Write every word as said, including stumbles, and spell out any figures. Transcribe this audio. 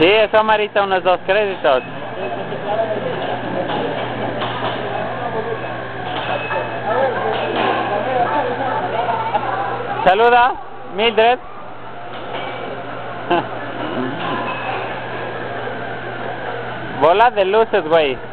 Sí, eso amerita unos dos créditos. Saluda, Mildred. Bola de luces, güey.